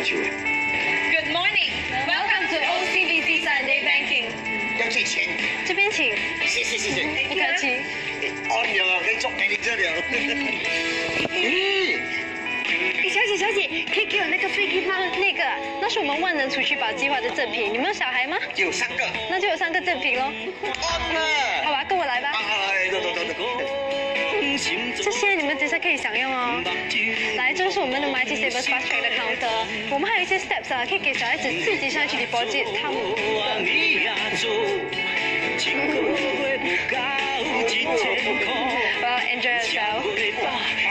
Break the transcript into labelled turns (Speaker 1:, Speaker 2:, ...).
Speaker 1: 手嘅。
Speaker 2: Good morning, welcome to OCBC Sunday Banking。
Speaker 1: 要借钱？
Speaker 2: 这边请。
Speaker 1: 谢谢。
Speaker 2: 不客气。
Speaker 1: 哦，有啊，可以做给你这了。
Speaker 2: 小姐，可以给我那个飞机吗？那个，那是我们万能储蓄宝计划的赠品。你们有小孩吗？
Speaker 1: 有3个。
Speaker 2: 那就有3个赠品喽。好吧，跟我来吧。
Speaker 1: 走。
Speaker 2: 这些你们等一下可以享用哦。来，这是我们的 Mighty Savers Fast Track 的 counter。我们还有一些 steps 啊，可以给小孩子自己上去 deposit 他们。Well, enjoy yourself.